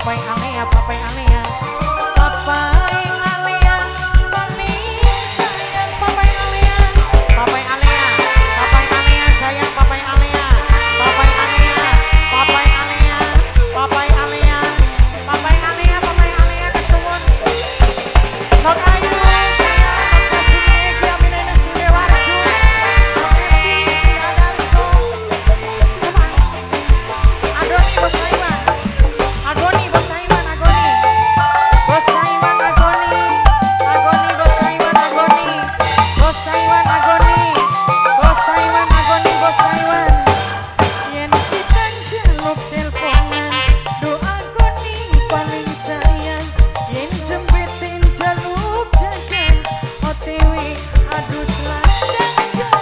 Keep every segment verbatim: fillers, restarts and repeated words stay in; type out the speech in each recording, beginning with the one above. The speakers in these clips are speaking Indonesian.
papai Alea, papai Alea, papai Alea, paling sayang papai Alea, papai Alea, papai Alea sayang papai Alea, papai Alea, papai Alea, papai Alea, papai Alea, papai Alea kesuwun. Nok Ayu sayang, Nok Sasi, Giaminena Sidewarjus, Nok Epi, Sidadarso, Adoni Bos Taiwan, Agoni Bos Taiwan, Agoni, Bos Taiwan, Agoni, Agoni Bos Taiwan, Agoni, Bos Taiwan, Agoni, Bos Taiwan, Agoni, Bos Taiwan. Yen kita jaluk teleponan, doa Agoni paling sayang. Yen jempetin jaluk jajan, O T W aduh selandakan.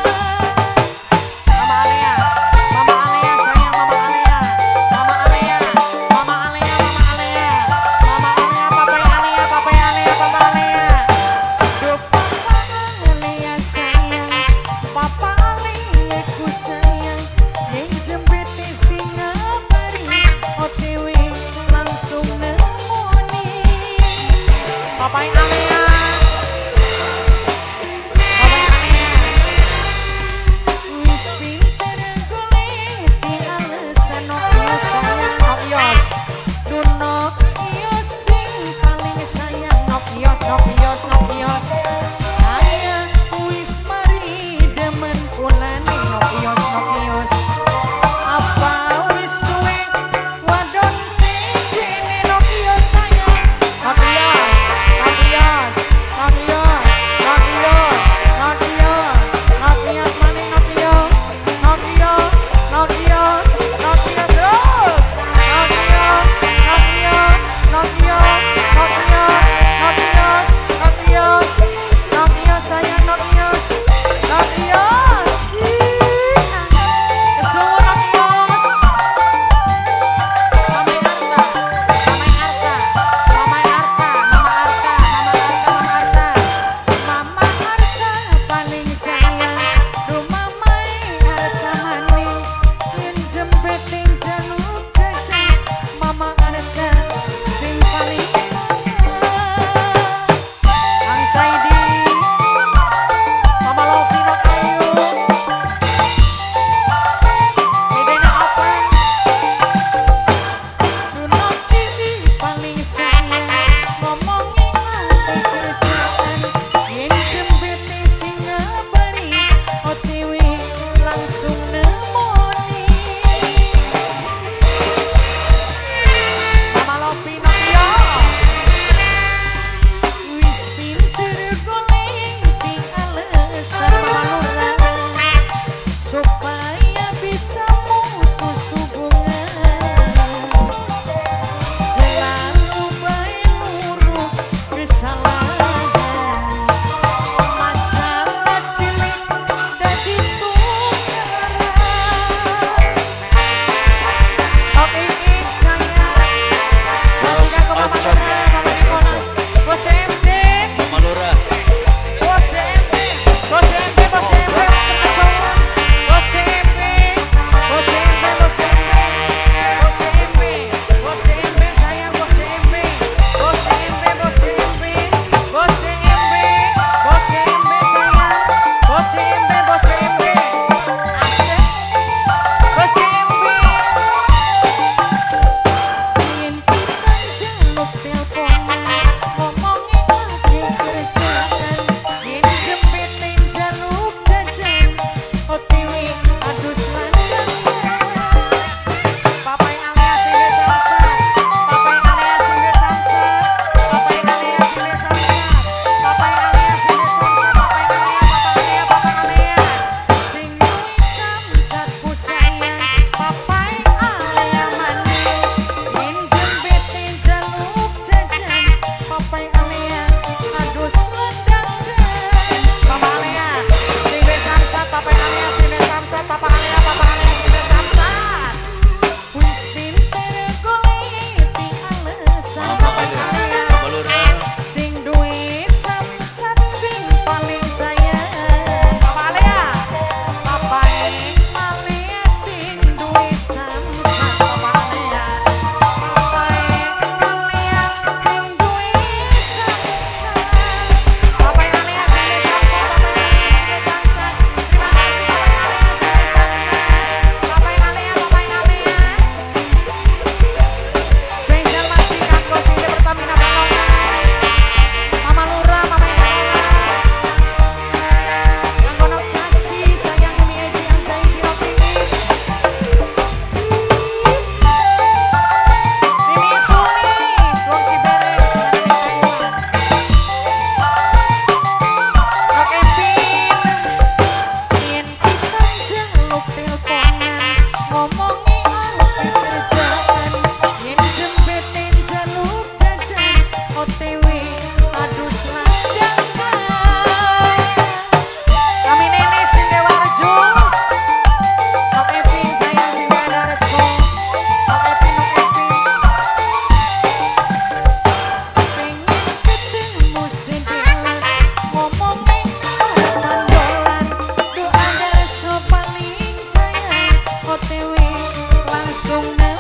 Mama Alea, Mama Alea sayang Mama Alea, Mama Alea, Mama Alea, Mama Alea, Mama Alea, papai Alea, papai Alea, Papa Alea. Duh Papa Alea sayang, Papa Alea ku sayang. Yang jempeti singa pari, O T W langsung nemoni. Papai Alea, papai Alea, wis pinter goleki alasan Nokios sayang Nokios, duh Nokios sing paling sayang Nokios, Nokios, Nokios. Aya wis mari demen pulane Nokios, Nokios. Apa wis duwe wadon sejene Nokios sayang Nokios, Nokios. ngomongi arep kerjaan yen jembetin jaluk jajan O T W aduh slandangan kami nenek Sindewarjus Om Evi sayang Sindewarso Om Evi Om Evi pengen ketemu Sindela ngomongi arep mandolan doa darso paling sayang O T W langsung